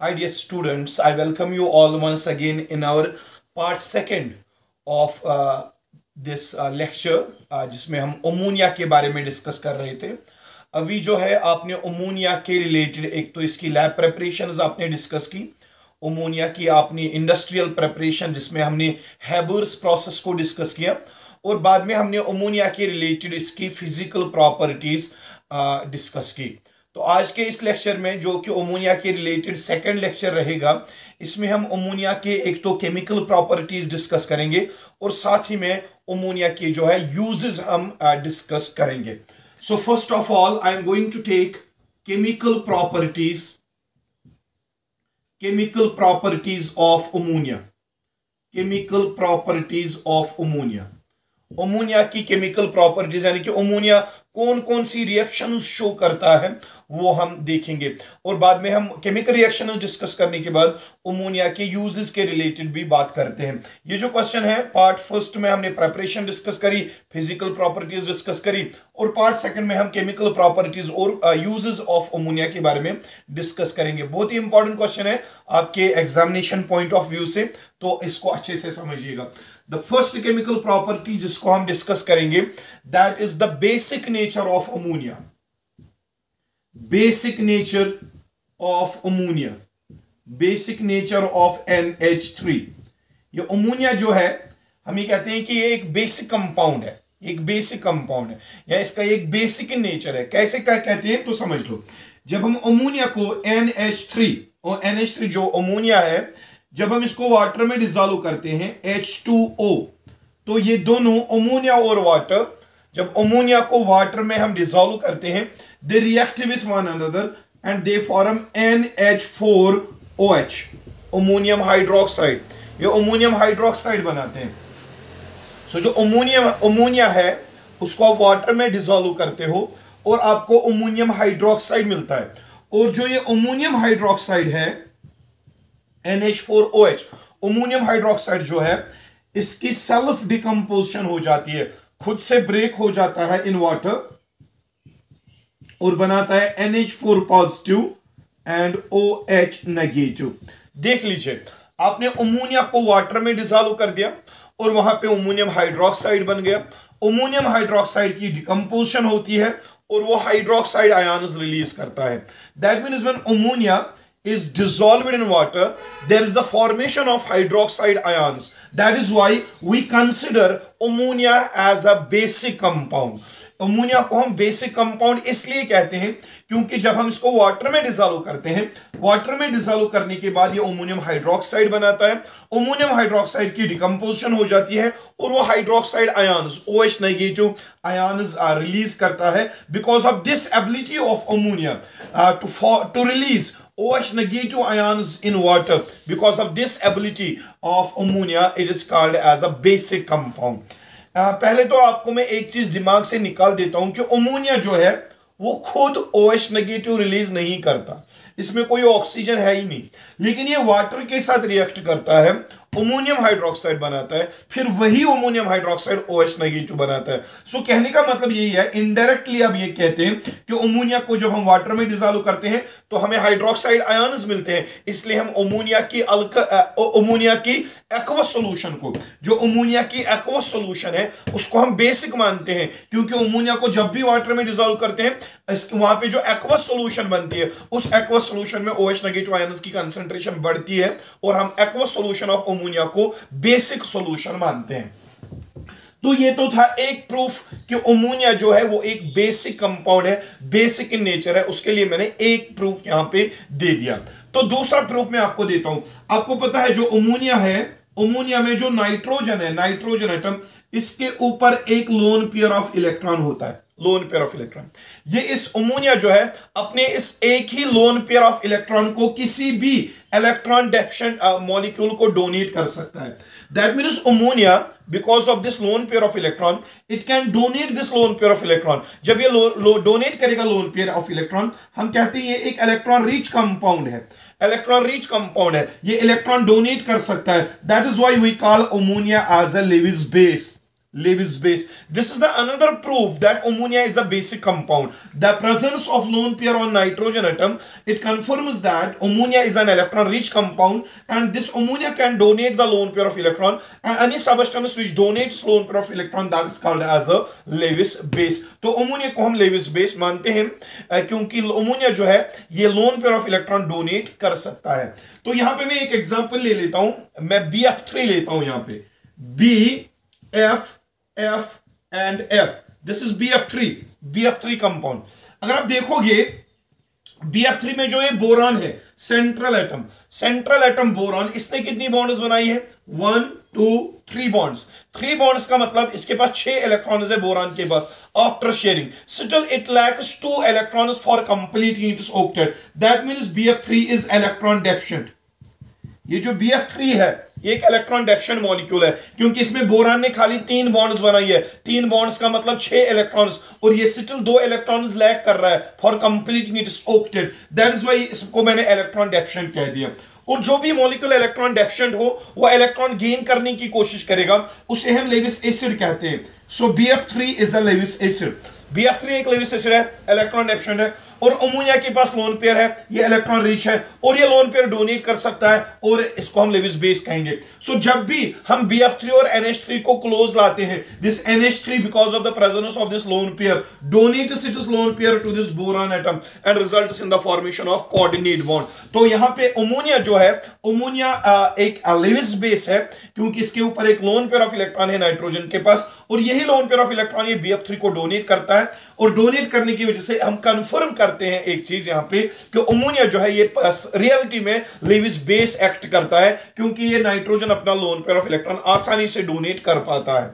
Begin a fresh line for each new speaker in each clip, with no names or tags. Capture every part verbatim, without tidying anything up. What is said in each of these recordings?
Hi dear students, I welcome you all once again in our part second of uh, this uh, lecture uh, जिसमें हम ammonia के बारे में discuss कर रहे थे। अभी जो है आपने अमोनिया के रिलेटेड एक तो इसकी लैब प्रेपरेशंस आपने डिस्कस की, अमोनिया की आपने इंडस्ट्रियल प्रेपरेशन जिसमें हमने हैबर्स प्रोसेस को डिस्कस किया और बाद में हमने अमोनिया के रिलेटेड इसकी फिजिकल प्रॉपर्टीज डिस्कस की। तो आज के इस लेक्चर में जो कि अमोनिया के रिलेटेड सेकंड लेक्चर रहेगा, इसमें हम अमोनिया के एक तो केमिकल प्रॉपर्टीज डिस्कस करेंगे और साथ ही में अमोनिया के जो है यूजेस हम डिस्कस करेंगे। So first of all I am going to take chemical properties chemical properties of ammonia chemical properties of ammonia ammonia की केमिकल प्रॉपर्टीज यानी कि अमोनिया कौन कौन सी रिएक्शन शो करता है वो हम देखेंगे और बाद में हम केमिकल रिएक्शन डिस्कस करने के बाद अमोनिया के यूजेस के रिलेटेड भी बात करते हैं। ये जो क्वेश्चन है पार्ट फर्स्ट में हमने प्रेपरेशन डिस्कस करी, फिजिकल प्रॉपर्टीज डिस्कस करी और पार्ट सेकंड में हम केमिकल प्रॉपर्टीज और यूजेस ऑफ अमोनिया के बारे में डिस्कस करेंगे। बहुत ही इंपॉर्टेंट क्वेश्चन है आपके एग्जामिनेशन पॉइंट ऑफ व्यू से, तो इसको अच्छे से समझिएगा। द फर्स्ट केमिकल प्रॉपर्टी जिसको हम डिस्कस करेंगे that is the basic nature of ammonia basic nature of ammonia basic nature of N H three. ये अमोनिया जो है हम ये कहते हैं कि ये एक बेसिक कंपाउंड है, एक बेसिक कंपाउंड है या इसका एक बेसिक नेचर है। कैसे क्या कहते हैं तो समझ लो। जब हम अमोनिया को एन एच थ्री और एन एच थ्री जो अमोनिया है, जब हम इसको वाटर में डिसॉल्व करते हैं एच टू ओ, तो ये दोनों अमोनिया और वाटर, जब अमोनिया को वाटर में हम डिसॉल्व करते हैं, they react with one another and they form N H four O H, ammonium hydroxide. ये अमोनियम हाइड्रोक्साइड बनाते हैं। सो so, जो अमोनियम अमोनिया है उसको आप वाटर में डिसॉल्व करते हो और आपको अमोनियम हाइड्रोक्साइड मिलता है। और जो ये अमोनियम हाइड्रोक्साइड है N H four O H, ammonium hydroxide जो है इसकी सेल्फ डिकम्पोजिशन हो जाती है, खुद से ब्रेक हो जाता है इन वाटर और बनाता है N H four positive and O H negative. देख लीजिए, आपने अमोनिया को वाटर में डिसॉल्व कर दिया और वहां पे अमोनियम हाइड्रोक्साइड बन गया। अमोनियम हाइड्रोक्साइड की डिकम्पोजिशन होती है और वो हाइड्रोक्साइड आयन्स रिलीज करता है। That means when ammonia is dissolved in water, there is the formation of hydroxide ions. That is why we consider ammonia as a basic compound. Ammonia को हम basic compound इसलिए कहते हैं क्योंकि जब हम इसको वाटर में डिसॉल्व करते हैं, वाटर में डिसॉल्व करने के बाद ये अमोनियम हाइड्रोक्साइड बनाता है। अमोनियम हाइड्रोक्साइड की डिकम्पोजिशन हो जाती है और वो hydroxide ions O H negative ions release करता है। Because of this ability of ammonia to to release O H negative ions in water, because of this ability of ammonia, it is called as a basic compound. uh, पहले तो आपको मैं एक चीज दिमाग से निकाल देता हूं कि अमोनिया जो है वो खुद O H नेगेटिव रिलीज नहीं करता, इसमें कोई ऑक्सीजन है ही नहीं, लेकिन ये वाटर के साथ रिएक्ट करता है, अमोनियम हाइड्रोक्साइड बनाता है, फिर वही ammonium hydroxide O H negative बनाता है। सो so, कहने का मतलब यही है, इनडायरेक्टली आप ये कहते हैं कि अमोनिया को जब हम वाटर में डिसॉल्व करते हैं तो हमें हाइड्रोक्साइड आयन्स मिलते हैं, इसलिए हम अमोनिया की अमोनिया की एक्वस सॉल्यूशन को, जो अमोनिया की एक्वस सॉल्यूशन है उसको हम बेसिक मानते हैं, क्योंकि अमोनिया को जब भी वाटर में डिसॉल्व करते हैं वहां पे जो एक्वस सॉल्यूशन बनती है उस एक्वस सॉल्यूशन में O H नेगेटिव आयन्स की कंसंट्रेशन बढ़ती है और हम एक्वस सॉल्यूशन ऑफ अमोनिया को बेसिक सॉल्यूशन मानते हैं। तो ये तो था एक प्रूफ कि अमोनिया जो है वो एक बेसिक कंपाउंड है, बेसिक इन नेचर है, उसके लिए मैंने एक प्रूफ यहां पे दे दिया। तो दूसरा प्रूफ मैं आपको देता हूं। आपको पता है जो अमोनिया है, अमोनिया में जो नाइट्रोजन है, नाइट्रोजन एटम, इसके ऊपर एक लोन पेयर ऑफ इलेक्ट्रॉन होता है, लोन पेयर ऑफ इलेक्ट्रॉन। ये इस अमोनिया जो है अपने इस एक ही लोन पेयर ऑफ इलेक्ट्रॉन को किसी भी इलेक्ट्रॉन डेफिशिएंट मॉलिक्यूल को डोनेट कर सकता है। That means ammonia because of this lone pair of electron it can donate this lone pair of electron. जब ये डोनेट करेगा लोन पेयर ऑफ इलेक्ट्रॉन, हम कहते हैं ये एक इलेक्ट्रॉन रिच कंपाउंड है, इलेक्ट्रॉन रिच कंपाउंड है, ये इलेक्ट्रॉन डोनेट कर सकता है। That is why we call ammonia as a Lewis base. Lewis base. This is the another proof that ammonia is a basic compound. The presence of lone pair on nitrogen atom, it confirms that ammonia is an electron rich compound, and this ammonia can donate the lone pair of electron, and any substance which donates lone pair of electron, that is called as a Lewis base. तो ammonia को हम Lewis base मानते हैं क्योंकि ammonia जो है ये lone pair of electron donate कर सकता है. तो यहां पे मैं एक एग्जांपल ले लेता हूं, मैं B F थ्री लेता हूं, यहां पे B F F and F. This is B F three, B F three compound. अगर आप देखोगे B F थ्री में जो है बोरॉन है, central atom, central atom boron, इसने कितनी बॉन्ड्स बनाई है? One two three bonds. Three bonds का मतलब इसके पास छह इलेक्ट्रॉन्स है बोरॉन के पास. After sharing still it lacks two electrons for completing its octet. That means B F three is electron deficient. ये जो B F थ्री है ये एक इलेक्ट्रॉन डेफिशिएंट मॉलिक्यूल है क्योंकि इसमें बोरान ने खाली तीन बॉन्ड्स बनाई है. तीन बॉन्ड्स का मतलब छह इलेक्ट्रॉन्स, और ये स्टिल दो इलेक्ट्रॉन्स लैक कर रहा है for completing its octet. That is why इसको मैंने इलेक्ट्रॉन डेफिशिएंट कह दिया. और जो भी मॉलिक्यूल इलेक्ट्रॉन डेफिशिएंट हो वो इलेक्ट्रॉन गेन करने की कोशिश करेगा, उसे हम लेविस एसिड कहते हैं. So B F three is a Lewis acid. B F three एक लेविस एसिड है, इलेक्ट्रॉन डेफिशिएंट है, और अमोनिया के पास लोन पेयर है, ये इलेक्ट्रॉन रिच है, और ये लोन पेयर डोनेट कर सकता है, और इसको हम लेविस बेस कहेंगे. सो so, जब भी हम B F थ्री और N H थ्री को क्लोज लाते हैं, this N H three because of the presence of this lone pair donates its lone pair to this boron atom and results in the formation of coordinate bond. तो यहां पे ammonia जो है, ammonia एक Lewis base है क्योंकि इसके ऊपर एक लोन पेयर ऑफ इलेक्ट्रॉन है नाइट्रोजन के पास, और यही लोन पेयर ऑफ इलेक्ट्रॉन ये B F थ्री को डोनेट करता है. और डोनेट करने की वजह से हम कंफर्म करते हैं एक चीज यहां पे कि अमोनिया जो है ये रियलिटी में लेविस बेस एक्ट करता है क्योंकि ये नाइट्रोजन अपना लोन पेयर ऑफ इलेक्ट्रॉन आसानी से डोनेट कर पाता है.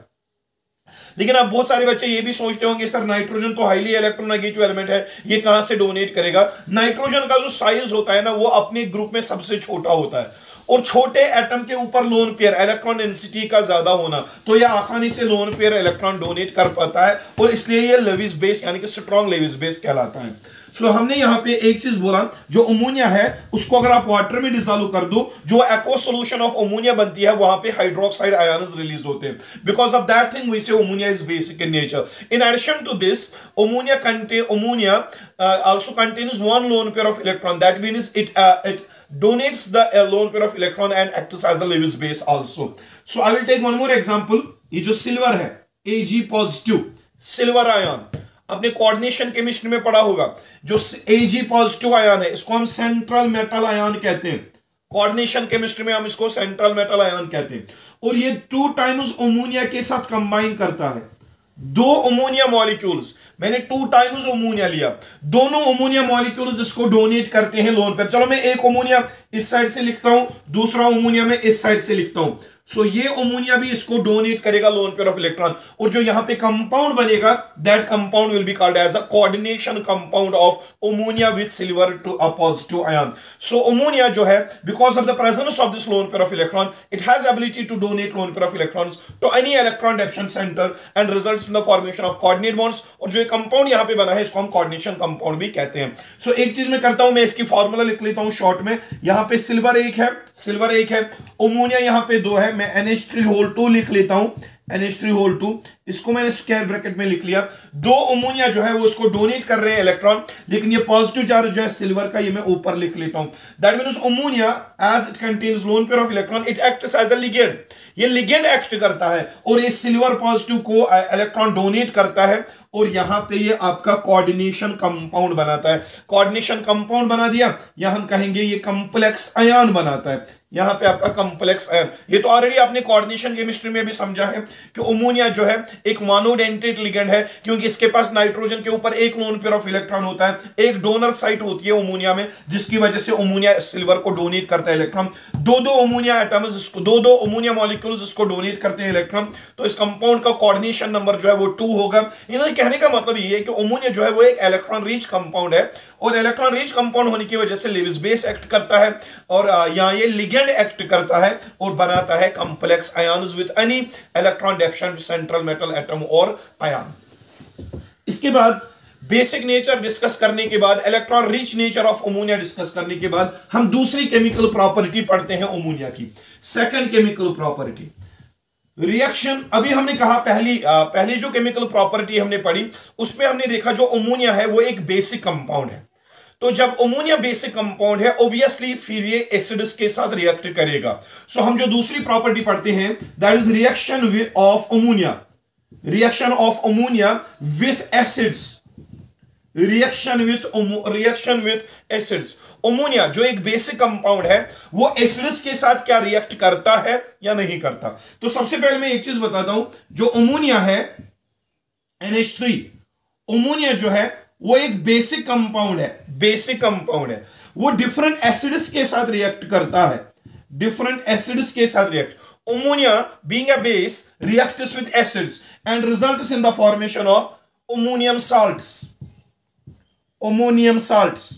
लेकिन अब बहुत सारे बच्चे ये भी सोचते होंगे सर नाइट्रोजन तो हाईली इलेक्ट्रोनेगेटिव एलिमेंट है, ये कहां से डोनेट करेगा? नाइट्रोजन का जो साइज होता है ना वो अपने ग्रुप में सबसे छोटा होता है, और छोटे एटम के ऊपर लोन पेयर इलेक्ट्रॉन डेंसिटी का ज्यादा होना, तो यह आसानी से लोन पेयर इलेक्ट्रॉन डोनेट कर पाता है, और इसलिए यह लेविस बेस यानी कि स्ट्रॉन्ग लेविस बेस कहलाता है. सो so, हमने यहां पे एक चीज बोला, जो अमोनिया है उसको अगर आप वाटर में डिसॉल्व कर दो, जो एक्वस सॉल्यूशन ऑफ अमोनिया बनती है वहां पे हाइड्रोक्साइड आयंस रिलीज होते हैं. Because of that thing we say ammonia is basic in nature. In addition to this ammonia contain ammonia also contains one lone pair of electron. That means it it donates the uh, lone pair of electron and acts as the Lewis base also. So I will take one more example. ये जो silver है Ag positive silver ion, अपने coordination chemistry में पढ़ा होगा, जो Ag positive ion है इसको हम सेंट्रल मेटल आयन कहते हैं. कोऑर्डिनेशन केमिस्ट्री में हम इसको सेंट्रल मेटल आयन कहते हैं. और ये टू टाइम्स अमोनिया के साथ कंबाइन करता है. दो अमोनिया मॉलिक्यूल्स, मैंने टू टाइम्स अमोनिया लिया, दोनों अमोनिया मॉलिक्यूल्स इसको डोनेट करते हैं लोन पर. चलो मैं एक अमोनिया इस साइड से लिखता हूं, दूसरा अमोनिया मैं इस साइड से लिखता हूं. सो so, ये अमोनिया भी इसको डोनेट करेगा लोन पेयर ऑफ इलेक्ट्रॉन, और जो यहां पे कंपाउंड बनेगा that compound will be called as a coordination compound of ammonia with silver to a positive ion. So ammonia जो है because of the presence of this lone pair of electron it has ability to donate lone pair of electrons to any electron deficient center and results in the formation of coordinate bonds. और जो compound यहां पे बना है इसको हम coordination compound भी कहते हैं. सो so, एक चीज मैं करता हूं, मैं इसकी फॉर्मूला लिख लेता हूं शॉर्ट में. यहां पे सिल्वर एक है, सिल्वर एक है, अमोनिया यहां पे दो है, मैं N H three whole two लिख लेता हूं, N H three whole two, इसको मैंने स्क्वायर ब्रैकेट में लिख लिया. दो अमोनिया जो है वो इसको डोनेट कर रहे हैं इलेक्ट्रॉन, लेकिन ये पॉजिटिव चार्ज जो है सिल्वर का ये मैं ऊपर लिख लेता हूं. That means ammonia as it contains lone pair of electron it acts as a ligand. ये लिगेंड एक्ट करता है और ये सिल्वर पॉजिटिव को इलेक्ट्रॉन डोनेट करता है, और यहां पे ये आपका कोऑर्डिनेशन कंपाउंड बनाता है. कोऑर्डिनेशन कंपाउंड बना दिया, या हम कहेंगे ये कॉम्प्लेक्स आयन बनाता है. यहां पे आपका कॉम्प्लेक्स आयन, ये तो ऑलरेडी आपने कोऑर्डिनेशन केमिस्ट्री में भी समझा है कि अमोनिया जो है एक मोनोडेंटेट लिगेंड है क्योंकि इसके पास नाइट्रोजन के ऊपर एक लोन पेयर ऑफ इलेक्ट्रॉन होता है, एक डोनर साइट होती है अमोनिया में, जिसकी वजह से अमोनिया सिल्वर को डोनेट करता है इलेक्ट्रॉन. दो दो अमोनिया एटम्स इसको दो दो अमोनिया मॉलिक्यूल्स इसको डोनेट करते हैं इलेक्ट्रॉन, तो इस कंपाउंड का कोऑर्डिनेशन नंबर जो है वो टू होगा. इन्हें कहने का मतलब ये है कि अमोनिया जो है वो एक इलेक्ट्रॉन रिच कंपाउंड है, और इलेक्ट्रॉन रिच कंपाउंड होने की वजह से लेविस बेस एक्ट करता है, और यहां ये लिगेंड एक्ट करता है और बनाता है complex ions with any electron deficient central metal atom और आयन. इसके बाद बेसिक नेचर डिस्कस करने के बाद, electron rich nature of ammonia discuss करने के बाद, हम दूसरी केमिकल प्रॉपर्टी पढ़ते हैं अमोनिया की. सेकंड केमिकल प्रॉपर्टी, रिएक्शन अभी हमने कहा पहली आ, पहली जो केमिकल प्रॉपर्टी हमने पढ़ी उसमें हमने देखा जो अमोनिया है वो एक बेसिक कंपाउंड है। तो जब अमोनिया बेसिक कंपाउंड है ऑब्वियसली फिर ये एसिड्स के साथ रिएक्ट करेगा। सो so, हम जो दूसरी प्रॉपर्टी पढ़ते हैं that is reaction of ammonia, reaction of ammonia with acids, reaction with reaction with acids. Ammonia जो एक बेसिक कंपाउंड है वो एसिड्स के साथ क्या रिएक्ट करता है या नहीं करता। तो सबसे पहले मैं एक चीज बताता हूं, जो अमोनिया है एन एच थ्री, अमोनिया जो है वो एक बेसिक कंपाउंड है, बेसिक कंपाउंड है, वो डिफरेंट एसिड्स के साथ रिएक्ट करता है, डिफरेंट एसिड्स के साथ react. Ammonia being a base reacts with acids and results in the formation of ammonium salts, ammonium salts.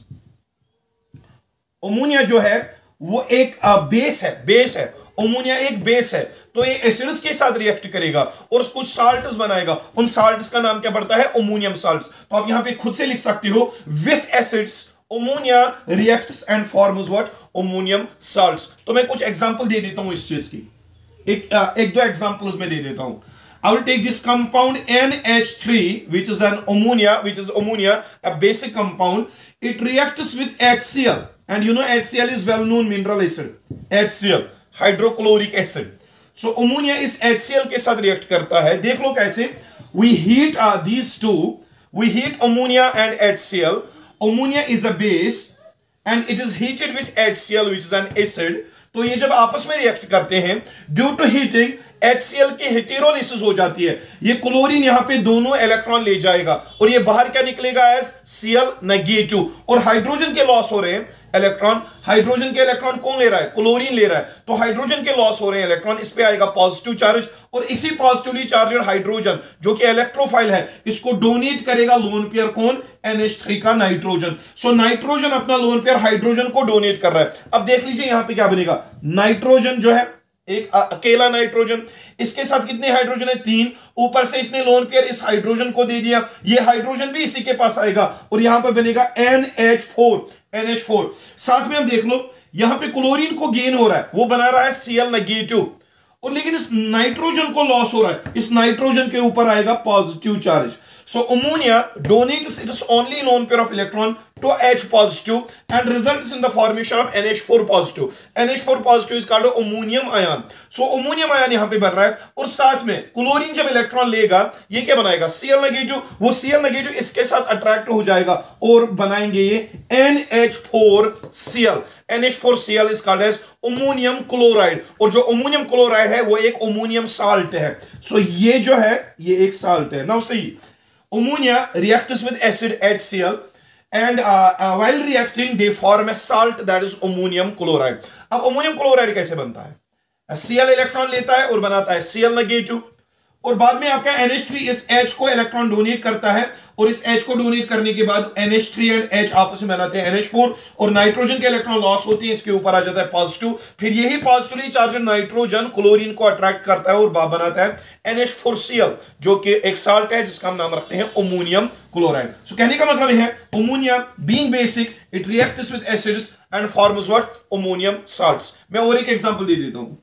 Ammonia जो है वो एक बेस है, बेस है, अमोनिया एक बेस है, तो ये एसिड्स के साथ रिएक्ट करेगा और कुछ साल्ट्स बनाएगा, उन साल्ट्स का नाम क्या पड़ता है, अमोनियम साल्ट्स। तो आप यहां पे खुद से लिख सकते हो with acids ammonia reacts and forms what, ammonium salts. तो मैं कुछ एग्जांपल दे देता हूं इस चीज की, एक एक दो एग्जांपल्स में दे देता हूं। I will take this compound N H three, which is an ammonia, which is ammonia, a basic compound. It reacts with H C l, and you know H C l is well-known mineral acid. H C l, hydrochloric acid. So ammonia is H C l के साथ react करता है। देख लो कैसे। We heat uh, these two. We heat ammonia and H C l. Ammonia is a base, and it is heated with H C l, which is an acid. तो ये जब आपस में रिएक्ट करते हैं due to heating H C L की heterolysis हो जाती है, ये क्लोरीन यहां पे दोनों इलेक्ट्रॉन ले जाएगा और ये बाहर क्या निकलेगा एज सी एल नेगेटिव, और हाइड्रोजन के लॉस हो रहे हैं इलेक्ट्रॉन, हाइड्रोजन के इलेक्ट्रॉन कौन ले रहा है, क्लोरीन ले रहा है, तो हाइड्रोजन के लॉस हो रहे हैं इलेक्ट्रॉन, इस पे आएगा पॉजिटिव चार्ज, और इसी पॉजिटिवली चार्जड हाइड्रोजन जो कि इलेक्ट्रोफाइल है इसको डोनेट करेगा लोन पेयर कौन, एन एच थ्री का नाइट्रोजन। सो नाइट्रोजन अपना लोन पेयर हाइड्रोजन को डोनेट कर रहा है। अब देख लीजिए यहां पे क्या बनेगा, नाइट्रोजन जो है एक अकेला नाइट्रोजन, इसके साथ कितने हाइड्रोजन है, तीन, ऊपर से इसने लोन पेयर इस हाइड्रोजन को दे दिया, ये हाइड्रोजन भी इसी के पास आएगा और यहां पर बनेगा N H four, N H four. साथ में हम देख लो यहां पे क्लोरीन को गेन हो रहा है, वो बना रहा है सी एल नेगेटिव, और लेकिन इस नाइट्रोजन को लॉस हो रहा है, इस नाइट्रोजन के ऊपर आएगा positive charge. So ammonia donates its only lone pair of electron to H positive and results in the formation of N H four positive. N H four positive is called ammonium ion. So ammonium ion यहां पे बन रहा है, और साथ में chlorine जब electron लेगा ये क्या बनाएगा, Cl नेगेटिव, वो Cl नेगेटिव इसके साथ अट्रैक्ट हो जाएगा और बनाएंगे ये N H four C l. N H four C l is called as ammonium chloride, और जो अमोनियम क्लोराइड है वो एक अमोनियम साल्ट है। सो so ये जो है ये एक साल्ट है। Now see ammonia reacts with acid H C l and uh, uh, while reacting they form a salt that is ammonium chloride. अब अमोनियम क्लोराइड कैसे बनता है, Cl इलेक्ट्रॉन लेता है और बनाता है Cl नेगेटिव, और बाद में आपका एन एच थ्री इस H को इलेक्ट्रॉन डोनेट करता है, और इस H को डोनेट करने के बाद N H three and H आपस में बनाते हैं एन एच फोर, और नाइट्रोजन के इलेक्ट्रॉन लॉस होते हैं, इसके ऊपर आ जाता है पॉजिटिव, फिर यही पॉजिटिवली चार्जड नाइट्रोजन क्लोरीन को अट्रैक्ट करता है और बनाता है N H four C L, जो कि एक साल्ट है जिसका हम नाम रखते हैं अमोनियम क्लोराइड। सो कहने का मतलब है ammonia being basic it reacts with acids and forms what, ammonium salts. मैं और एक एग्जांपल दे देता हूं,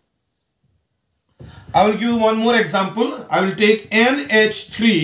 I will give you one more example. I will take N H three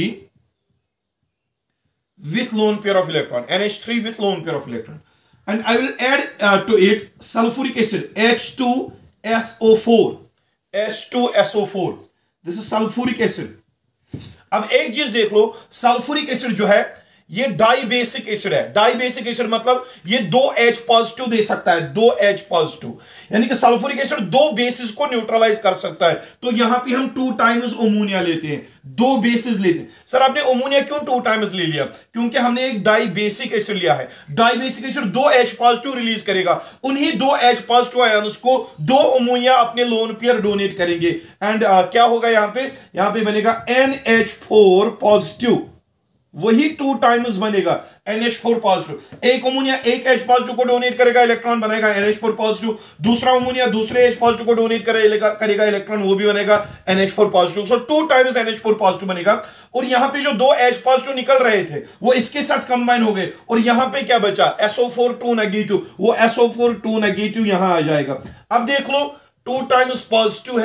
with lone pair of electron, N H three with lone pair of electron, and I will add uh, to it sulfuric acid H two S O four, H two S O four. This is sulfuric acid. अब एक चीज देख लो, sulphuric acid जो है ये dibasic acid है। Dibasic acid मतलब ये दो H पॉजिटिव दे सकता है, दो H पॉजिटिव, यानी कि सल्फ्यूरिक एसिड दो बेसिस को न्यूट्रलाइज कर सकता है। तो यहां पे हम टू टाइम्स अमोनिया लेते हैं, दो बेसिस लेते हैं। सर आपने अमोनिया क्यों टू टाइम्स ले लिया, क्योंकि हमने एक डाई बेसिक एसिड लिया है। डाई बेसिक एसिड दो H पॉजिटिव रिलीज करेगा, उन्हीं दो H पॉजिटिव आयन्स को दो अमोनिया अपने लोन पेयर डोनेट करेंगे, एंड uh, क्या होगा यहां पे, यहां पे बनेगा एन एच फोर पॉजिटिव, वही टू टाइम्स बनेगा एन एच फोर पॉजिटिव। एक अमोनिया एक H पॉजिटिव को डोनेट करेगा, इलेक्ट्रॉन बनेगा एन एच फोर पॉजिटिव, दूसरा अमोनिया दूसरे H पॉजिटिव को डोनेट करेगा करेगा इलेक्ट्रॉन, वो भी बनेगा N H four positive. So two times N H four positive बनेगा, और यहां पे जो दो H पॉजिटिव निकल रहे थे वो इसके साथ कंबाइन हो गए, और यहां पे क्या बचा, S O four two negative, वो S O four two negative यहां आ जाएगा। अब देख लो टू टाइम्स पॉजिटिव है,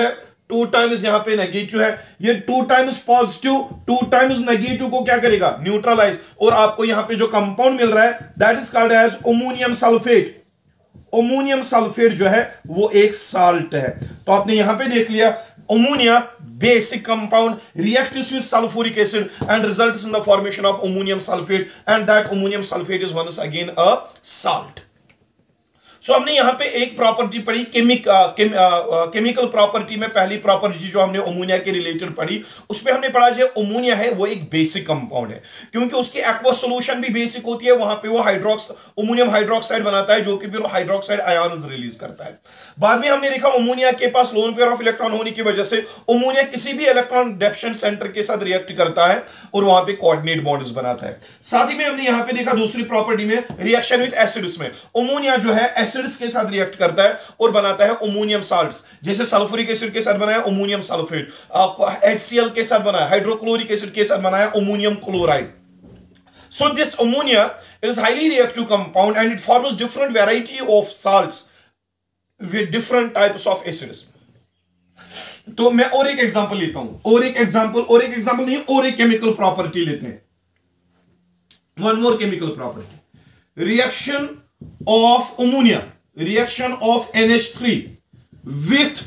टू टाइम्स यहां पे नेगेटिव है, ये two times positive two times negative को क्या करेगा, न्यूट्रलाइज, और आपको यहां पे जो कंपाउंड मिल रहा है that is called as ammonium sulphate. Ammonium sulphate जो है वो एक साल्ट है। तो आपने यहां पे देख लिया ammonia basic compound reacts with sulfuric acid and results in the formation of ammonium sulfate, and that ammonium sulfate is once again a salt. So so, हमने यहां पे एक प्रॉपर्टी पढ़ी केमिक केम, केमिकल प्रॉपर्टी में पहली प्रॉपर्टी जो हमने अमोनिया के रिलेटेड पढ़ी उसमें हमने पढ़ा जो अमोनिया है वो एक बेसिक कंपाउंड है, क्योंकि उसकी एक्वस सॉल्यूशन भी बेसिक होती है, वहां पे वो हाइड्रोक्स अमोनियम हाइड्रोक्साइड बनाता है जो कि फिर हाइड्रोक्साइड आयंस रिलीज करता है। बाद में हमने देखा अमोनिया के पास लोन पेयर ऑफ इलेक्ट्रॉन होने की वजह से अमोनिया किसी भी इलेक्ट्रॉन डेफिशिएंट सेंटर के साथ रिएक्ट करता है और वहां पे कोऑर्डिनेट बॉन्ड्स बनाता है। साथ ही में हमने यहां पे देखा दूसरी प्रॉपर्टी में रिएक्शन विद एसिड्स में अमोनिया जो है एसिड्स के साथ रिएक्ट करता है और बनाता है अमोनियम साल्ट्स, जैसे सल्फ्यूरिक एसिड के साथ बनाया अमोनियम सल्फेट, एचसीएल के साथ बनाया हाइड्रोक्लोरिक एसिड के साथ बनाया ammonium chloride. So this ammonia it is highly reactive compound and it forms different variety of salts with different types of acids. तो मैं और एक एग्जांपल लेता हूं, और एक एग्जांपल और एक एग्जांपल नहीं और एक केमिकल प्रॉपर्टी लेते हैं। One more chemical property, reaction of ammonia, reaction of N H three with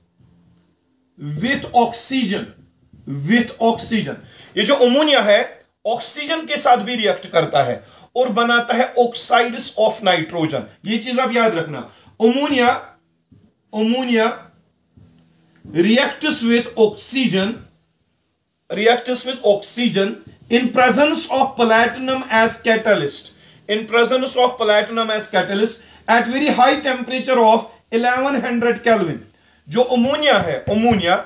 with oxygen, with oxygen. ये जो अमोनिया है ऑक्सीजन के साथ भी रिएक्ट करता है और बनाता है ऑक्साइड्स ऑफ नाइट्रोजन। ये चीज आप याद रखना, ammonia ammonia reacts with oxygen reacts with oxygen in presence of platinum as catalyst in presence of platinum as catalyst at very high temperature of eleven hundred Kelvin। जो ammonia है ammonia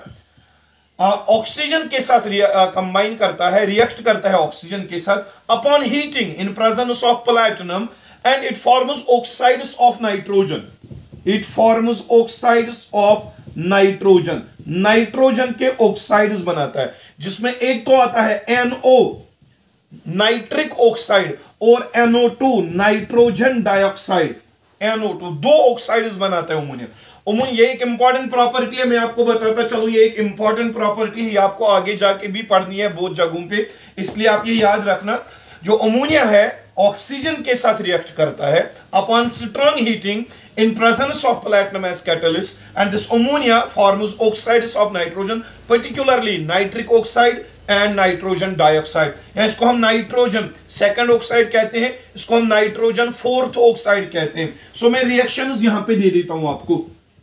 oxygen uh, के साथ combine uh, करता है, react करता है oxygen के साथ upon heating in presence of platinum and it forms oxides of nitrogen, it forms oxides of nitrogen, nitrogen के ऑक्साइड्स बनाता है, जिसमें एक तो आता है एन ओ नाइट्रिक ऑक्साइड और N O two nitrogen dioxide, N O two दो ऑक्साइड्स बनाता है अमोनिया। अमोनिया ये एक इंपॉर्टेंट प्रॉपर्टी है, मैं आपको बताता चलूं ये एक इंपॉर्टेंट प्रॉपर्टी है, आपको आगे जाके भी पढ़नी है बहुत जगहों पे, इसलिए आप ये याद रखना। जो अमोनिया है ऑक्सीजन के साथ रिएक्ट करता है upon strong heating in presence of platinum as catalyst, and this ammonia forms oxides of nitrogen, particularly nitric oxide and nitrogen dioxide। या इसको हम नाइट्रोजन सेकंड ऑक्साइड कहते हैं, इसको हम नाइट्रोजन फोर्थ ऑक्साइड कहते हैं। सो so, मैं रिएक्शंस यहां पे दे देता हूं आपको।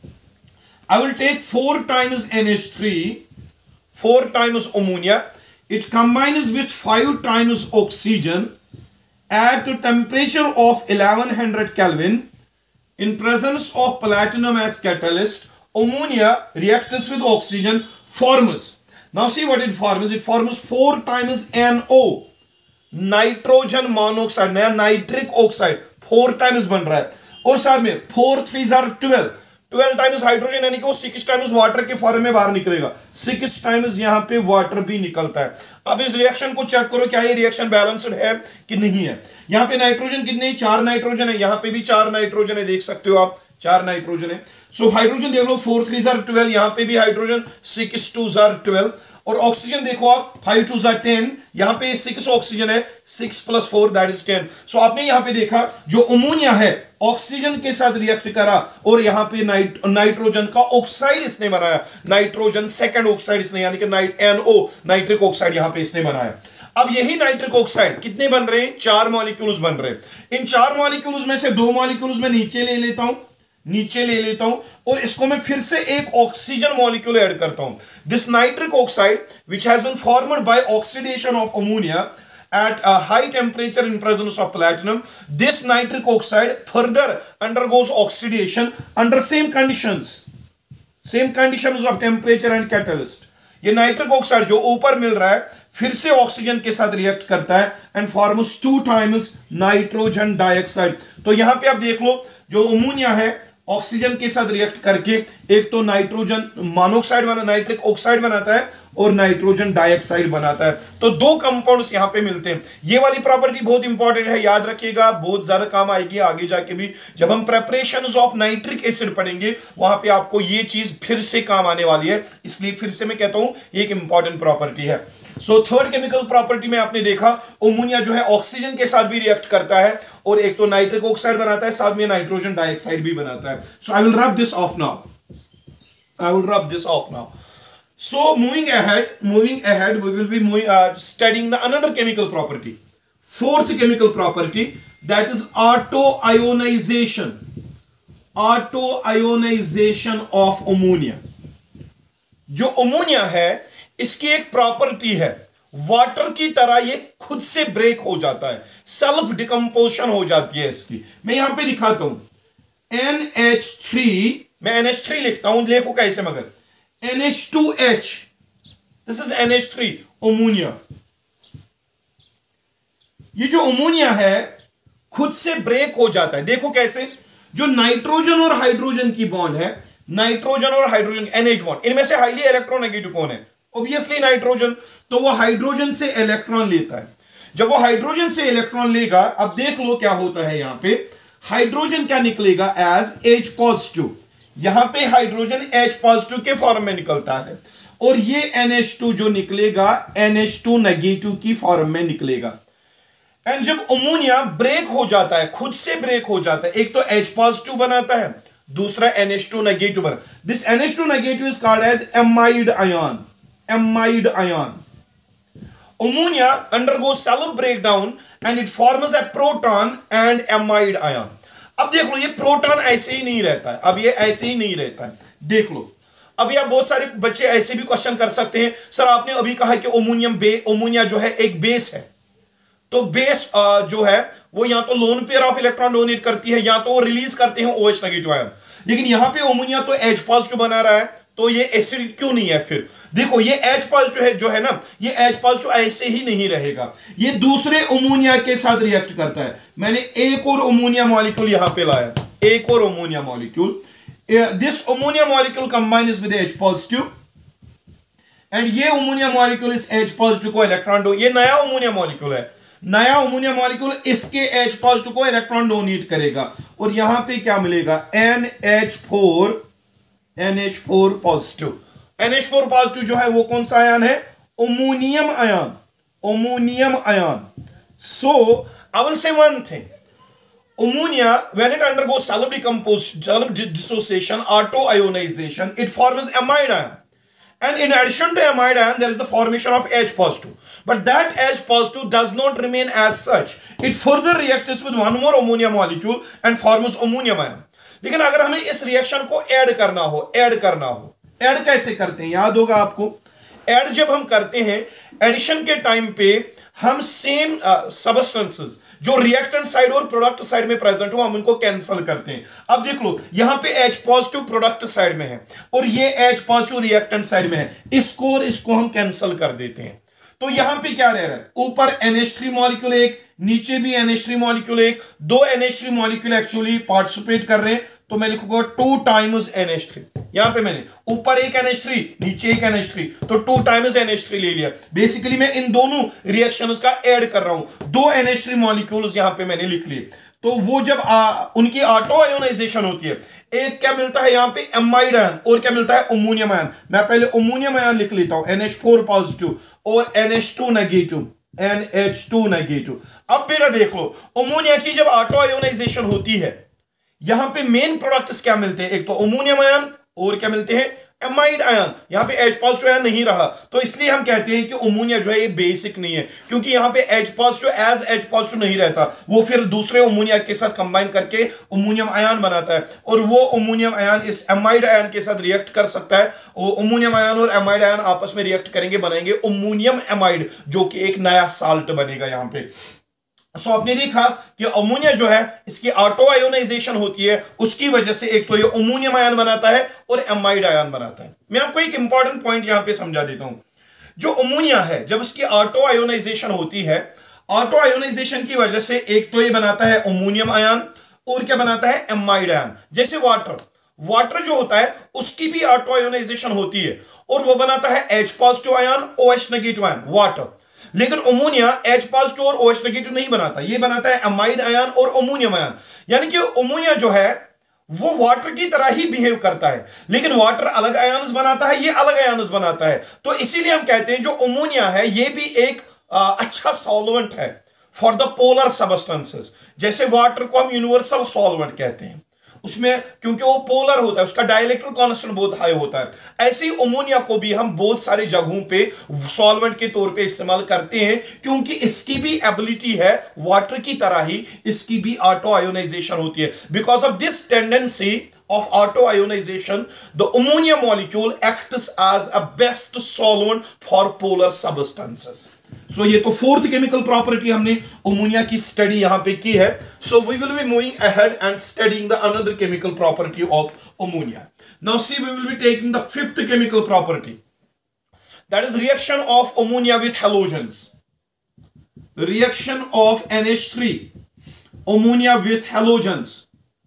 I will take four times N H three, four times ammonia, it combines with five times oxygen at a temperature of eleven hundred Kelvin in presence of platinum as catalyst. Ammonia reacts with oxygen, forms, now see what it forms, it forms four times N O nitrogen monoxide, नया nitric oxide four times बन रहा है, और साथ में four three जार twelve, twelve times hydrogen यानी कि वो सिक्स टाइम्स वाटर के फॉर्म में बाहर निकलेगा, सिक्स टाइम्स यहां पे वाटर भी निकलता है। अब इस रिएक्शन को चेक करो क्या ये रिएक्शन बैलेंस्ड है कि नहीं है। यहां पे नाइट्रोजन कितने, चार नाइट्रोजन है, यहां पे भी चार नाइट्रोजन है, देख सकते हो आप चार नाइट्रोजन है। सो हाइड्रोजन देख लो, फोर थ्री जार ट्वेल्व, यहां पे भी हाइड्रोजन सिक्स टू जार ट्वेल्व, और ऑक्सीजन देखो आप फाइव टू जार टेन, यहां पे सिक्स ऑक्सीजन है, six plus four that is ten. So आपने यहां पे देखा जो अमोनिया है ऑक्सीजन के साथ रिएक्ट करा और यहां पे नाइट नाइट्रोजन का ऑक्साइड इसने बनाया, नाइट्रोजन सेकंड ऑक्साइड इसने यानी कि नाइट एनओ नाइट्रिक ऑक्साइड यहां पे इसने बनाया। अब यही नाइट्रिक ऑक्साइड कितने बन रहे हैं, चार मॉलिक्यूल्स बन रहे हैं। इन चार मॉलिक्यूल्स में से दो मॉलिक्यूल्स में नीचे ले लेता हूं, नीचे ले लेता हूं और इसको मैं फिर से एक ऑक्सीजन मॉलिक्यूल ऐड करता हूं। This nitric oxide which has been formed by oxidation of ammonia at a high temperature in presence of platinum, this nitric oxide further undergoes oxidation under same conditions, same conditions of temperature and catalyst। ये nitric oxide जो ऊपर मिल रहा है फिर से oxygen के साथ react करता है and forms two times nitrogen dioxide. तो यहां पे आप देख लो जो अमोनिया है ऑक्सीजन के साथ रिएक्ट करके एक तो नाइट्रोजन मोनोऑक्साइड बना नाइट्रिक ऑक्साइड बनाता है और नाइट्रोजन डाइऑक्साइड बनाता है। तो दो कंपाउंड्स यहां पे मिलते हैं। ये वाली प्रॉपर्टी बहुत इंपॉर्टेंट है, याद रखिएगा, बहुत ज्यादा काम आएगी आगे जाके भी। जब हम प्रेपरेशंस ऑफ नाइट्रिक एसिड पढ़ेंगे वहां पे आपको ये चीज फिर से काम आने वाली है, इसलिए फिर से मैं कहता हूं एक इंपॉर्टेंट प्रॉपर्टी है। सो थर्ड केमिकल प्रॉपर्टी में आपने देखा अमोनिया जो है ऑक्सीजन के साथ भी रिएक्ट करता है और एक तो नाइट्रिक ऑक्साइड बनाता है, साथ में नाइट्रोजन डाइऑक्साइड भी बनाता है। So I will rub this off now I will rub this off now So moving ahead, moving ahead, we will be moving, uh, studying the another chemical property, fourth chemical property, that is autoionization. Autoionization of ammonia. जो ammonia है इसकी एक property है, water की तरह ये खुद से ब्रेक हो जाता है, सेल्फ डिकम्पोजिशन हो जाती है इसकी। मैं यहां पे दिखाता हूं एन एच थ्री, मैं एन एच थ्री लिखता हूं, देखो कैसे, मगर N H two H, this is N H three, ammonia. ये जो अमोनिया है खुद से ब्रेक हो जाता है, देखो कैसे। जो नाइट्रोजन और हाइड्रोजन की बॉन्ड है, नाइट्रोजन और हाइड्रोजन एन एच बॉन्ड, इनमें से हाईली इलेक्ट्रोनेगेटिव कौन है? Obviously nitrogen. तो वो हाइड्रोजन से इलेक्ट्रॉन लेता है। जब वो हाइड्रोजन से इलेक्ट्रॉन लेगा, अब देख लो क्या होता है यहां पे, हाइड्रोजन क्या निकलेगा एज H पॉजिटिव, यहां पे हाइड्रोजन H पॉजिटिव के फॉर्म में निकलता है, और ये एन एच टू जो निकलेगा एन एच टू नेगेटिव की फॉर्म में निकलेगा। एंड जब अमोनिया ब्रेक हो जाता है, खुद से ब्रेक हो जाता है, एक तो H पॉजिटिव बनाता है, दूसरा एन एच टू नेगेटिव बना। This N H two negative is called as amide ion, amide ion. Ammonia undergoes self breakdown and it forms a proton and amide ion. अब देख लो, ये प्रोटॉन ऐसे ही नहीं रहता है, अब ये ऐसे ही नहीं रहता है, देख लो। अब यह बहुत सारे बच्चे ऐसे भी क्वेश्चन कर सकते हैं, सर आपने अभी कहा कि अमोनियम बे अमोनिया जो है एक बेस है, तो बेस जो है वो या तो lone pair of electron donate करती है या तो वो रिलीज करते हैं OH नेगेटिव आयन। लेकिन यहां पे अमोनिया तो H पॉजिटिव बना रहा है, तो ये एसिड क्यों नहीं है? फिर देखो ये H पॉजिटिव है जो है ना, ये H पॉजिटिव ऐसे ही नहीं रहेगा, ये दूसरे अमोनिया के साथ रिएक्ट करता है। मैंने एक और अमोनिया मॉलिक्यूल यहां पे लाया, एक और ammonia molecule, this ammonia molecule combines with H positive and ये अमोनिया मॉलिक्यूल इस H पॉजिटिव को इलेक्ट्रॉन डो, ये नया अमोनिया मॉलिक्यूल है, नया अमोनिया मॉलिक्यूल इसके H पॉजिटिव को इलेक्ट्रॉन डोनेट करेगा, और यहां पे क्या मिलेगा N H four, N H four positive. N H four positive जो है वो कौन सा आयन है? Ammonium ion, ammonium ion. So I will say one thing, ammonia when it undergoes self decomposition, self dissociation, autoionization, it forms amide ion, and in addition to amide ion there is the formation of H positive, but that H positive does not remain as such, it further reacts with one more ammonia molecule and forms ammonium ion। लेकिन अगर हमें इस reaction को add करना हो, add करना हो, add कैसे करते हैं याद होगा आपको। ऐड जब हम करते हैं, एडिशन के टाइम पे हम सेम सबस्टेंसेस जो रिएक्टेंट साइड और प्रोडक्ट साइड में प्रेजेंट हो, हम उनको कैंसिल करते हैं। अब देख लो यहां पे H पॉजिटिव प्रोडक्ट साइड में है और ये H पॉजिटिव रिएक्टेंट साइड में है, इसको और इसको हम कैंसिल कर देते हैं। तो यहां पे क्या रह रहा है, ऊपर एन एच थ्री मॉलिक्यूल एक, नीचे भी एन एच थ्री मॉलिक्यूल एक, दो N H three molecule actually participate कर रहे हैं, तो मैं लिखूंगा two times N H three. यहां पे मैंने ऊपर एक एन एच थ्री, नीचे एक एन एच थ्री, तो two times N H three ले लिया। बेसिकली मैं इन दोनों रिएक्शंस का ऐड कर रहा हूं, दो एन एच थ्री मॉलिक्यूल्स यहां पे मैंने लिख लिए। तो वो जब आ, उनकी ऑटो आयोनाइजेशन होती है, एक क्या मिलता है यहां पे एमाइड आयन और क्या मिलता है अमोनियम आयन। मैं पहले अमोनियम आयन लिख लेता हूं, एन एच फोर पॉजिटिव और N H two negative, N H two negative. अब बेटा देख लो, अमोनिया की जब ऑटो आयोनाइजेशन होती है, यहां पे मेन प्रोडक्ट्स क्या मिलते हैं, एक तो अमोनियम आयन और क्या मिलते हैं एमाइड आयन। यहां पे H पॉजिटिव आयन नहीं रहा, तो इसलिए हम कहते हैं कि अमोनिया जो है ये बेसिक नहीं है, क्योंकि यहां पे H positive as H positive नहीं रहता, वो फिर दूसरे अमोनिया के साथ कंबाइन करके अमोनियम आयन बनाता है, और वो अमोनियम आयन इस एमाइड आयन के साथ रिएक्ट कर सकता है। वो अमोनियम आयन और एमाइड आयन आपस में रिएक्ट करेंगे, बनाएंगे अमोनियम एमाइड, जो कि एक नया साल्ट बनेगा यहां पे। सो so, आपने देखा कि अमोनिया जो है इसकी ऑटो आयोनाइजेशन होती है, उसकी वजह से एक तो ये अमोनियम आयन बनाता है और एमाइड आयन बनाता है। मैं आपको एक इंपॉर्टेंट पॉइंट यहां पे समझा देता हूं। जो अमोनिया है जब उसकी ऑटो आयोनाइजेशन होती है, ऑटो आयोनाइजेशन की वजह से एक तो ये बनाता है अमोनियम आयन और क्या बनाता है, एमाइड आयन। जैसे वाटर, वाटर जो होता है उसकी भी ऑटो आयोनाइजेशन होती है और वो बनाता है H positive ion, OH negative ion, water. लेकिन अमोनिया H पॉजिटिव और OH नेगेटिव नहीं बनाता, ये बनाता है एमाइड आयन और अमोनियम आयन। यानी कि अमोनिया जो है वो वाटर की तरह ही बिहेव करता है, लेकिन वाटर अलग आयन्स बनाता है, ये अलग आयन्स बनाता है। तो इसीलिए हम कहते हैं जो अमोनिया है ये भी एक आ, अच्छा सॉल्वेंट है फॉर द पोलर सबस्टेंसेस। जैसे वाटर को हम यूनिवर्सल सॉल्वेंट कहते हैं उसमें, क्योंकि वो पोलर होता है, उसका डाइलेक्ट्रिक कांस्टेंट बहुत हाई होता है। ऐसे ही अमोनिया को भी हम बहुत सारे जगहों पे सॉल्वेंट के तौर पे इस्तेमाल करते हैं, क्योंकि इसकी भी एबिलिटी है वाटर की तरह ही इसकी भी ऑटो आयोनाइजेशन होती है। Because of this tendency of auto ionization, the ammonia molecule acts as a best solvent for polar substances. So ये तो फोर्थ केमिकल प्रॉपर्टी हमने अमोनिया की स्टडी यहां पे की है। So we will be moving ahead and studying the another chemical property of ammonia. Now see, we will be taking the fifth chemical property, that is reaction of ammonia with halogens. Reaction of N H three ammonia with halogens.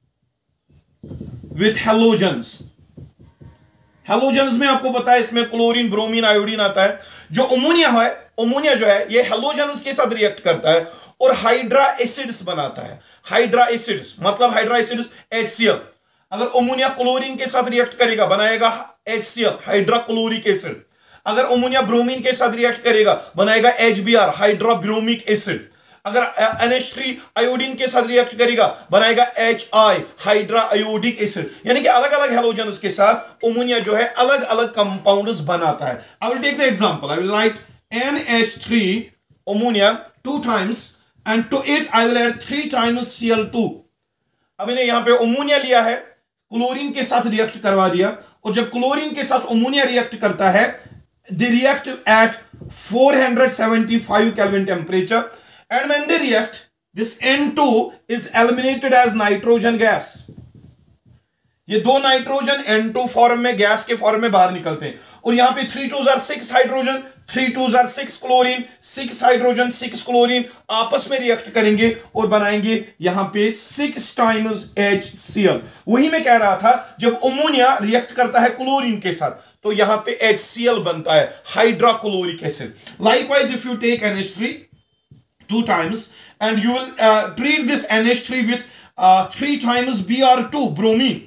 With halogens, halogens में आपको पता है इसमें chlorine, bromine, iodine आता है। जो ammonia है, ammonia जो है ये हेलोजेंस के साथ रिएक्ट करता है और हाइड्रा एसिड्स बनाता है। हाइड्रा एसिड्स मतलब hydra acids H C L. अगर अमोनिया क्लोरीन के साथ रिएक्ट करेगा बनाएगा H C L, hydra chloric acid. अगर अमोनिया ब्रोमीन के साथ रिएक्ट करेगा बनाएगा H B R, hydra bromic acid. अगर एन एच थ्री आयोडीन के साथ रिएक्ट करेगा बनाएगा H I, hydroiodic acid. यानी कि अलग अलग हेलोजेंस के साथ अमोनिया जो है अलग अलग कंपाउंड्स बनाता है। I will take the example, I will write N H three ammonia two times and to it I will add three times C L two. अब इन्हें यहां पे अमोनिया लिया है, क्लोरीन के साथ रिएक्ट करवा दिया, और जब क्लोरीन के साथ अमोनिया रिएक्ट करता है they react at four hundred seventy five Kelvin temperature, and when they react this N two is eliminated as nitrogen gas. ये दो नाइट्रोजन N टू फॉर्म में गैस के फॉर्म में बाहर निकलते हैं, और यहां पे थ्री टू जार सिक्स हाइड्रोजन, थ्री टू जार six chlorine, six hydrogen, six chlorine आपस में रिएक्ट करेंगे और बनाएंगे यहां पे six times H C L. वही मैं कह रहा था, जब अमोनिया रिएक्ट करता है क्लोरीन के साथ तो यहां पे एच सी एल बनता है, hydrochloric acid. Likewise if you take N H three two times and you will uh, treat this N H three with uh, three times B R two, bromine.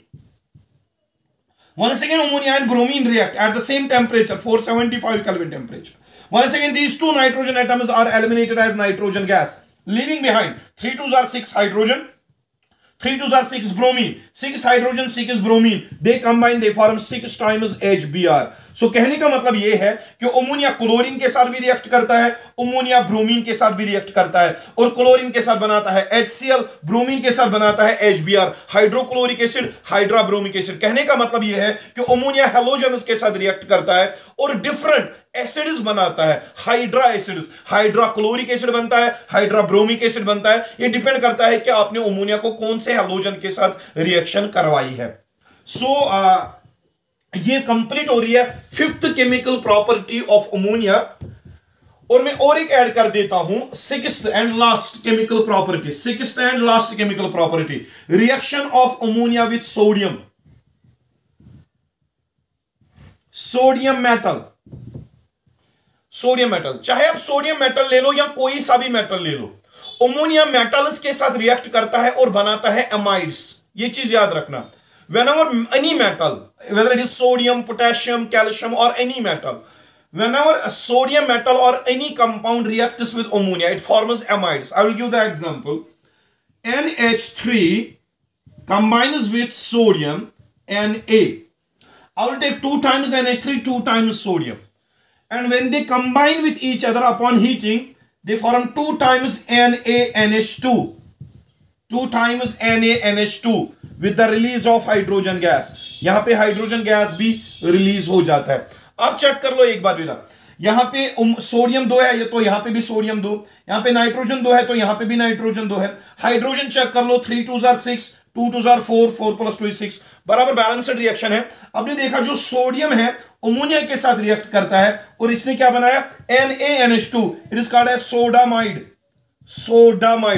Once again ammonia and bromine react at the same temperature, four seventy-five Kelvin temperature. Once again these two nitrogen atoms are eliminated as nitrogen gas, leaving behind three twos are six hydrogen, three twos are six bromine, six hydrogen, six bromine, they combine, they form six times H B R. So so, कहने का मतलब यह है कि ammonia chlorine के साथ भी react करता है, अमोनिया ब्रोमीन के साथ भी रिएक्ट करता है, और क्लोरीन के साथ बनाता है एच सी एल, ब्रोमीन के साथ बनाता है H B R, hydrochloric acid, hydro bromic acid. कहने का मतलब यह है कि अमोनिया हेलोजेनस के साथ रिएक्ट करता है और डिफरेंट एसिड्स बनाता है, hydra acids, hydro chloric acid बनता है, हाइड्रा ब्रोमिक एसिड बनता है। यह डिपेंड करता है कि आपने अमोनिया को कौन से हेलोजन के साथ रिएक्शन करवाई है। सो so, uh, ये कंप्लीट हो रही है fifth chemical property of ammonia, और मैं और एक ऐड कर देता हूं sixth and last chemical property. Sixth and last chemical property, reaction of ammonia with sodium, sodium metal. Sodium metal, चाहे आप सोडियम मेटल ले लो या कोई सा भी मेटल ले लो, अमोनिया मेटल्स के साथ रिएक्ट करता है और बनाता है एमाइड्स। ये चीज याद रखना। Whenever any metal, whether it is sodium, potassium, calcium or any metal, whenever a sodium metal or any compound reacts with ammonia, it forms amides. I will give the example. N H three combines with sodium Na. I will take two times N H three, two times sodium. And when they combine with each other upon heating, they form two times Na N H two. Two times Na N H two. With the release of hydrogen gas. यहां पे hydrogen gas भी release हो जाता है। आप check कर लो एक बार बेटा, यहां पे सोडियम दो है, ये तो यहां पे भी सोडियम दो, यहां पे नाइट्रोजन दो है तो यहां पे भी नाइट्रोजन दो है। हाइड्रोजन चेक कर लो, थ्री टू जार सिक्स, टू टू जार four, four plus two is six, बराबर बैलेंस्ड रिएक्शन है। आपने देखा जो सोडियम है अमोनिया के साथ रिएक्ट करता है और इसने क्या बनाया, N A N H two, it is called as sodamide. Sodamide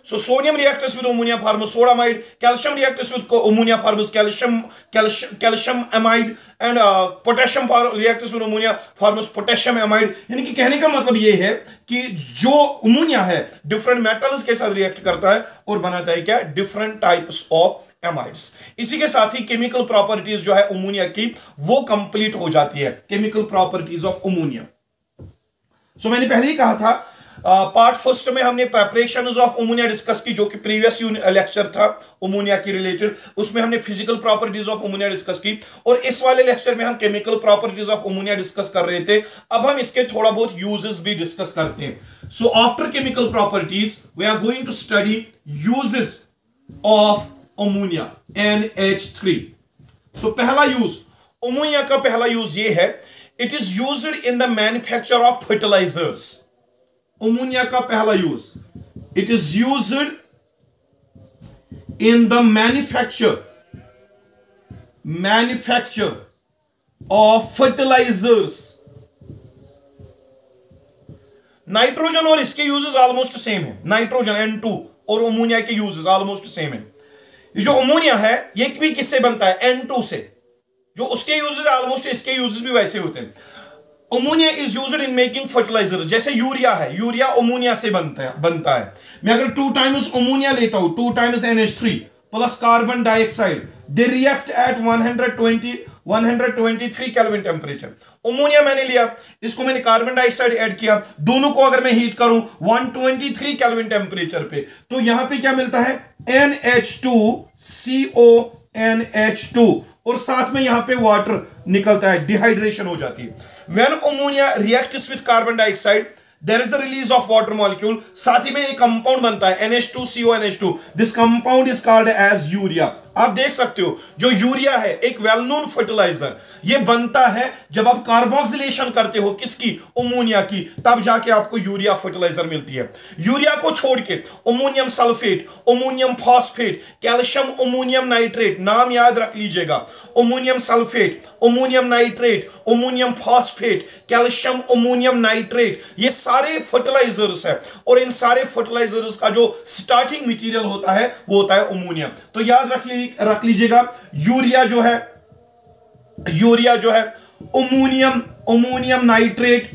So sodium reacts with ammonia forms sodamide, calcium reacts with ammonia forms calcium, calcium, calcium amide and uh, potassium reacts with ammonia forms potassium amide. यानी कि कहने का मतलब ये है कि जो ammonia है डिफरेंट मेटल्स के साथ रिएक्ट करता है और बनाता है क्या, डिफरेंट टाइप्स ऑफ एमाइड्स. इसी के साथ ही केमिकल प्रॉपर्टीज जो है अमोनिया की वो कंप्लीट हो जाती है, chemical properties of ammonia. So मैंने पहले ही कहा था पार्ट uh, फर्स्ट में हमने प्रेपरेशंस ऑफ अमोनिया डिस्कस की, जो कि प्रीवियस लेक्चर था अमोनिया की रिलेटेड. उसमें हमने physical properties of ammonia discuss की और इस वाले लेक्चर में हम chemical properties of ammonia discuss कर रहे थे. अब हम इसके थोड़ा बहुत यूजेस भी डिस्कस करते हैं. So after chemical properties we are going to study uses of ammonia N H three. So पहला यूज अमोनिया का पहला यूज ये है, it is used in the manufacture of fertilizers. Ammonia का पहला use, it is used in the manufacture manufacture of fertilizers. Nitrogen और इसके uses almost same है, नाइट्रोजन एन टू और अमोनिया के यूजेस ऑलमोस्ट सेम है. ये जो अमोनिया है ये भी किससे बनता है, एन टू से. जो उसके यूजेस ऑलमोस्ट इसके यूजेस भी वैसे होते हैं. Ammonia is used in making fertilizer. जैसे यूरिया है, यूरिया अमोनिया से बनता है बनता है मैं अगर टू टाइम्स अमोनिया लेता हूं, two times N H three plus carbon dioxide, they react at one hundred twenty one hundred twenty three kelvin temperature. Ammonia मैंने लिया, इसको मैंने कार्बन डाइऑक्साइड ऐड किया, दोनों को अगर मैं हीट करूं one twenty three kelvin temperature पे, तो यहां पे क्या मिलता है, N H two C O N H two और साथ में यहां पे वाटर निकलता है, डिहाइड्रेशन हो जाती है. When ammonia reacts with carbon dioxide there is the release of water molecule. साथ ही में एक कंपाउंड बनता है N H two C O N H two. This compound is called as urea. आप देख सकते हो जो यूरिया है एक वेल नोन फर्टिलाइजर, ये बनता है जब आप कार्बोक्सिलेशन करते हो किसकी, अमोनिया की, तब जाके आपको यूरिया फर्टिलाइजर मिलती है. यूरिया को छोड़ के ammonium sulphate, ammonium phosphate, calcium ammonium nitrate, नाम याद रख लीजिएगा, ammonium sulphate, ammonium nitrate, ammonium phosphate, calcium ammonium nitrate, ये सारे फर्टिलाइजर्स है और इन सारे फर्टिलाइजर्स का जो स्टार्टिंग मटेरियल होता है वो होता है अमोनिया. तो याद रख लीजिए रख लीजिएगा यूरिया जो है यूरिया जो है ammonium ammonium nitrate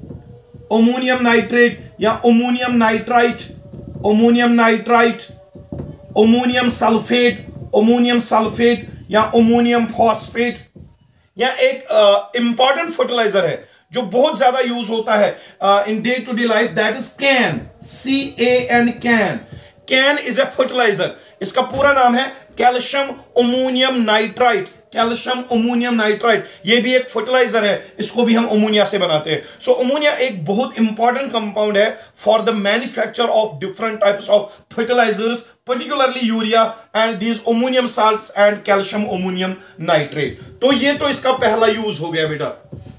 ammonium nitrate या ammonium nitrite ammonium nitrite ammonium sulphate ammonium sulphate या अमोनियम फॉस्फेट. या एक इंपॉर्टेंट uh, फर्टिलाइजर है जो बहुत ज्यादा यूज होता है in day to day life, that is CAN, C A N CAN. CAN is a fertilizer. इसका पूरा नाम है calcium ammonium nitrite. Calcium ammonium nitrite ये भी एक फर्टिलाइजर है, इसको भी हम अमोनिया से बनाते हैं. सो अमोनिया एक बहुत इंपॉर्टेंट कंपाउंड है for the manufacture of different types of fertilizers, particularly urea and these ammonium salts and calcium ammonium nitrate. तो ये तो इसका पहला यूज हो गया बेटा.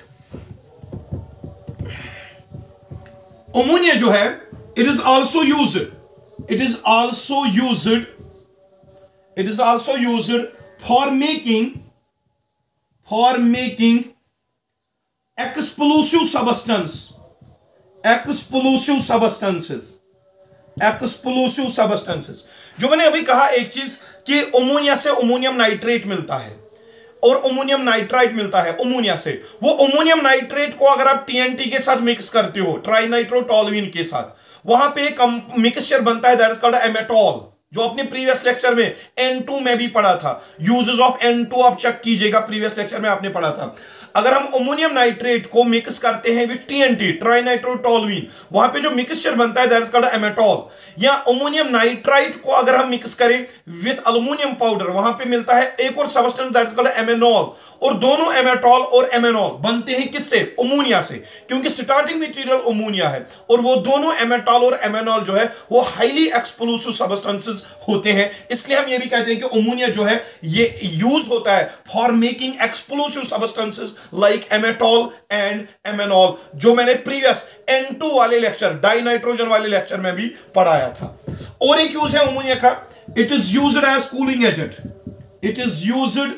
अमोनिया जो है it is also used it is also used it is also used for making for making explosive substance explosive substances explosive substances. जो मैंने अभी कहा एक चीज कि अमोनिया से अमोनियम नाइट्रेट मिलता है और अमोनियम नाइट्राइट मिलता है अमोनिया से. वो अमोनियम नाइट्रेट को अगर आप टीएनटी के साथ मिक्स करते हो, ट्राइनाइट्रोटोलुइन के साथ, वहां पे एक मिक्सचर बनता है दैट इज कॉल्ड एमेटॉल, जो अपने प्रीवियस लेक्चर में एन टू में भी पढ़ा था. यूजेस ऑफ एन टू आप चेक कीजिएगा, प्रीवियस लेक्चर में आपने पढ़ा था. अगर हम अमोनियम नाइट्रेट को मिक्स करते हैं विद टीएनटी, ट्राइनाइट्रोटोलुइन, वहां पे जो मिक्सचर बनता है दैट इज कॉल्ड एमेटॉल. या अमोनियम नाइट्राइट को अगर हम मिक्स करें विद एल्युमिनियम पाउडर, वहां पे मिलता है एक और substance that is called ammonal. और दोनों एमेटॉल और एमेनॉल बनते हैं किससे, अमोनिया से, क्योंकि स्टार्टिंग मटेरियल अमोनिया है. और वो दोनों एमेटॉल और एमेनॉल जो है वो हाईली एक्सप्लोसिव सब्सटेंसेस होते हैं. इसलिए हम ये भी कहते हैं कि अमोनिया जो है ये यूज होता है for making explosive substances like amatol and ammonal, जो मैंने प्रीवियस एन टू वाले लेक्चर, डाइनाइट्रोजन वाले लेक्चर में भी पढ़ाया था. और एक यूज है अमोनिया का, it is used as cooling agent. It is used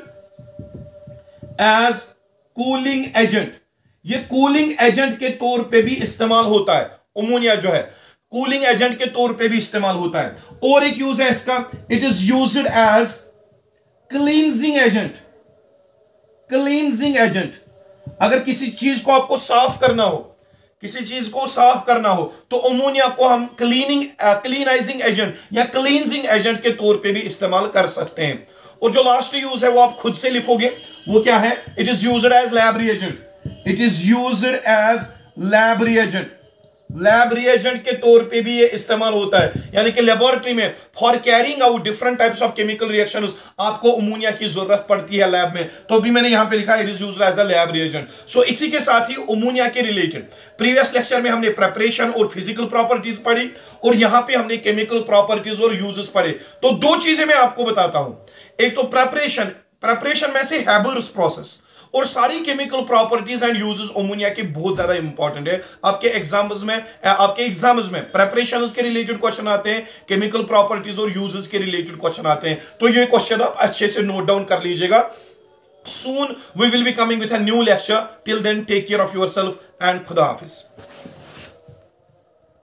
as cooling agent. ये कूलिंग एजेंट के तौर पे भी इस्तेमाल होता है. अमोनिया जो है कूलिंग एजेंट के तौर पे भी इस्तेमाल होता है। और एक यूज है इसका, it is used as cleansing agent. Cleansing agent, अगर किसी चीज को आपको साफ करना हो, किसी चीज को साफ करना हो तो अमोनिया को हम क्लीनिंग क्लीनाइजिंग एजेंट या क्लींजिंग एजेंट के तौर पे भी इस्तेमाल कर सकते हैं। और जो लास्ट यूज है वो आप खुद से लिखोगे, वो क्या है? It is used as lab reagent. It is used as lab reagent. Lab reagent के तौर पे भी ये इस्तेमाल होता है, यानी कि लेबोरेटरी में for carrying out different types of chemical reactions आपको अमोनिया की जरूरत पड़ती है लैब में, तो भी मैंने यहां पे लिखा it is used as a lab reagent. So इसी के साथ ही अमोनिया के रिलेटेड प्रीवियस लेक्चर में हमने प्रिपरेशन और फिजिकल प्रॉपर्टीज पढ़ी और यहां पे हमने केमिकल प्रॉपर्टीज और यूजेस पढ़े। तो दो चीजें मैं आपको बताता हूं, एक तो प्रिपरेशन, प्रिपरेशन में से हैबर्स प्रोसेस, और सारी chemical properties and uses ammonia के बहुत ज्यादा इंपॉर्टेंट है। आपके एग्जाम्स में आपके एग्जाम्स में प्रिपरेशंस के रिलेटेड क्वेश्चन आते हैं, केमिकल प्रॉपर्टीज और यूजेस के रिलेटेड क्वेश्चन आते हैं, तो ये क्वेश्चन आप अच्छे से नोट डाउन कर लीजिएगा। Soon we will be coming with a new lecture, till then take care of yourself and खुदा हाफिज।